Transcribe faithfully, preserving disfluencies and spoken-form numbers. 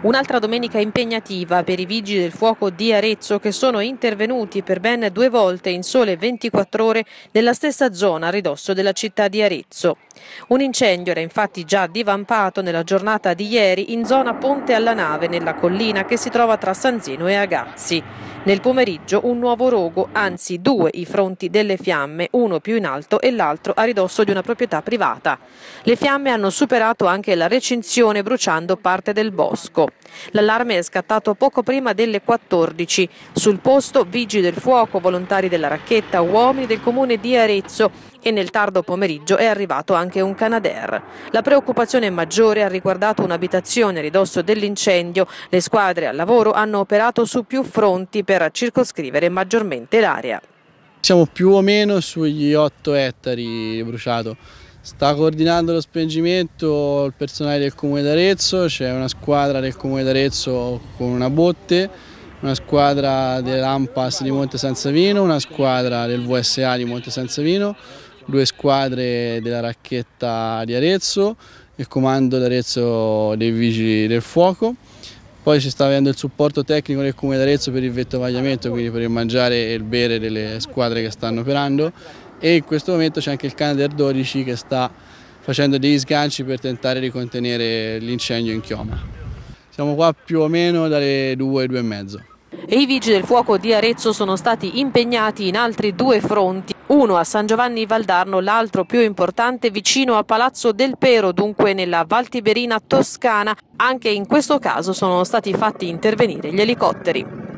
Un'altra domenica impegnativa per i Vigili del Fuoco di Arezzo che sono intervenuti per ben due volte in sole ventiquattro ore nella stessa zona a ridosso della città di Arezzo. Un incendio era infatti già divampato nella giornata di ieri in zona Ponte alla Nave, nella collina che si trova tra San Zeno e Agazzi. Nel pomeriggio un nuovo rogo, anzi due i fronti delle fiamme, uno più in alto e l'altro a ridosso di una proprietà privata. Le fiamme hanno superato anche la recinzione bruciando parte del bosco. L'allarme è scattato poco prima delle quattordici. Sul posto vigili del fuoco, volontari della racchetta, uomini del comune di Arezzo e nel tardo pomeriggio è arrivato anche un Canadair. La preoccupazione maggiore ha riguardato un'abitazione a ridosso dell'incendio. Le squadre al lavoro hanno operato su più fronti per circoscrivere maggiormente l'area. Siamo più o meno sugli otto ettari bruciato. Sta coordinando lo spegnimento il personale del Comune d'Arezzo, c'è una squadra del Comune d'Arezzo con una botte, una squadra dell'Ampas di Monte San Savino, una squadra del V S A di Monte San Savino, due squadre della racchetta di Arezzo, il comando d'Arezzo dei Vigili del Fuoco. Poi ci sta avendo il supporto tecnico del Comune d'Arezzo per il vettovagliamento, quindi per il mangiare e il bere delle squadre che stanno operando. E in questo momento c'è anche il Canadair dodici che sta facendo degli sganci per tentare di contenere l'incendio in chioma. Siamo qua più o meno dalle due, due e mezzo. E i Vigili del Fuoco di Arezzo sono stati impegnati in altri due fronti, uno a San Giovanni Valdarno, l'altro più importante vicino a Palazzo del Pero, dunque nella Val Tiberina toscana. Anche in questo caso sono stati fatti intervenire gli elicotteri.